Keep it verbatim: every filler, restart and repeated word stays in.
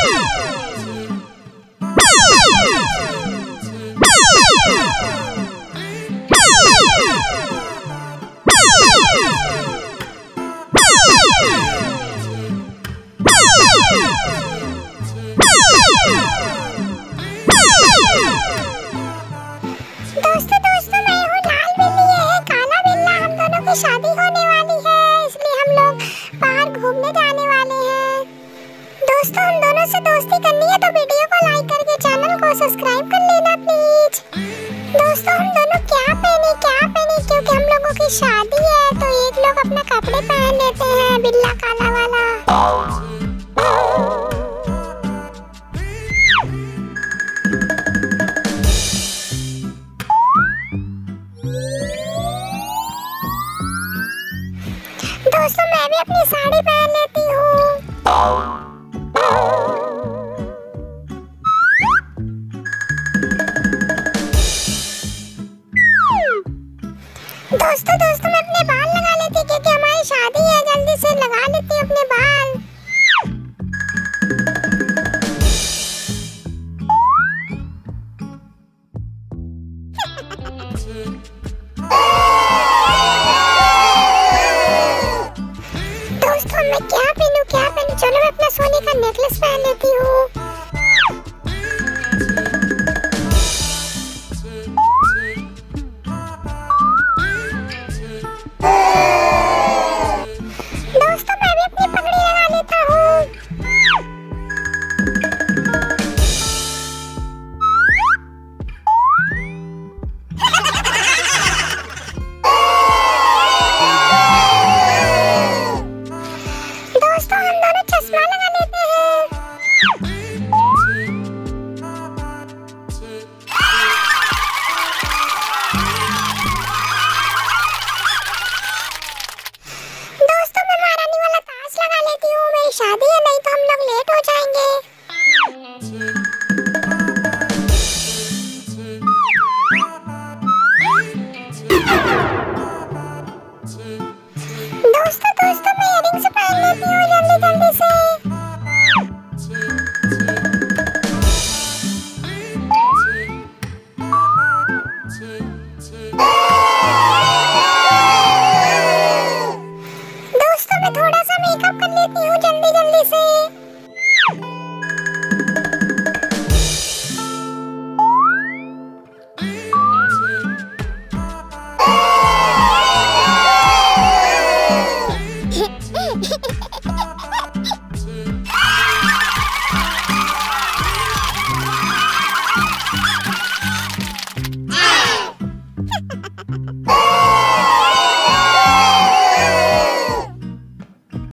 दोस्तों दोस्तों मैं हूँ लाल बिल्ली, ये है काला बिल्ला। हम दोनों की शादी होने वाली है, इसलिए हम लोग बाहर घूमने जाने वाले हैं। दोस्तों हम दोनों से दोस्ती करनी है तो वीडियो को लाइक करके चैनल को सब्सक्राइब कर लेना प्लीज। दोस्तों हम दोनों क्या पहने क्या पहने क्योंकि हम लोगों की शादी है तो एक लोग अपना कपड़े पहन लेते हैं बिल्ला काला वाला। दोस्तों मैं भी अपनी साड़ी पहन लेती हूँ। दोस्तों दोस्तों मैं अपने बाल लगा लेती क्योंकि हमारी शादी है, जल्दी से लगा लेती हूँ अपने बाल। दोस्तों मैं क्या पहनूं क्या पहनूं, चलो मैं अपना सोने का नेकलेस पहन लेती हूँ। दोस्तों मैं भी अपनी पगड़ी लगा लेता हूँ। दोस्तों हम दोनों चश्मा लगा लेते हैं। दोस्तों मैं महारानी वाला ताज लगा लेती हूँ, मेरी शादी है नहीं तो हम लोग लेट हो जाएंगे।